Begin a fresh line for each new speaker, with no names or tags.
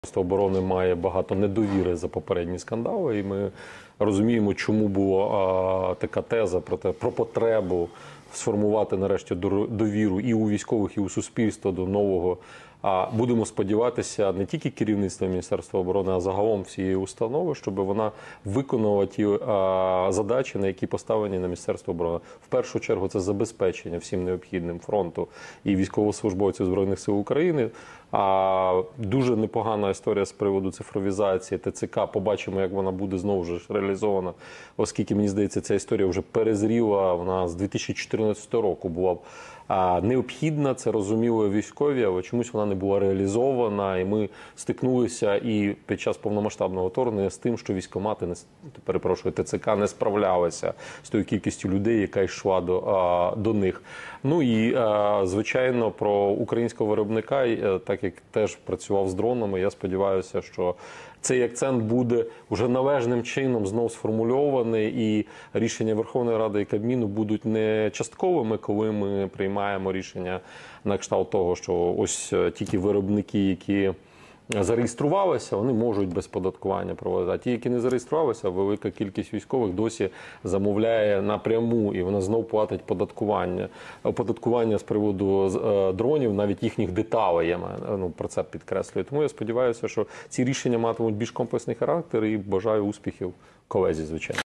Міністерство оборони має багато недовіри за попередні скандали, і ми розуміємо, чому була така теза про потребу сформувати нарешті довіру і у військових, і у суспільства до нового. Будемо сподіватися, не тільки керівництва Міністерства оборони, а загалом всієї установи, щоб вона виконувала ті задачі, на які поставлені на Міністерство оборони. В першу чергу це забезпечення всім необхідним фронту і військовослужбовців Збройних сил України. Дуже непогана історія з приводу цифровізації ТЦК. Побачимо, як вона буде знову ж реалізована, оскільки, мені здається, ця історія вже перезріла. Вона з 2014 року була необхідна, це розуміли військові, але чомусь вона не була реалізована. І ми стикнулися і під час повномасштабного вторгнення з тим, що військкомати, ТЦК не справлялися з тою кількістю людей, яка йшла до них. Ну і, звичайно, про українського виробника, так як теж працював з дронами, я сподіваюся, що цей акцент буде вже належним чином знов сформульований, і рішення Верховної Ради і Кабміну будуть не частковими, коли ми приймаємо рішення на кшталт того, що ось тільки виробники, які зареєструвалися, вони можуть без податкування проводити. А ті, які не зареєструвалися, велика кількість військових досі замовляє напряму, і вона знов платить податкування. Оподаткування з приводу дронів, навіть їхніх деталей, я про це підкреслюю. Тому я сподіваюся, що ці рішення матимуть більш комплексний характер, і бажаю успіхів колезі, звичайно.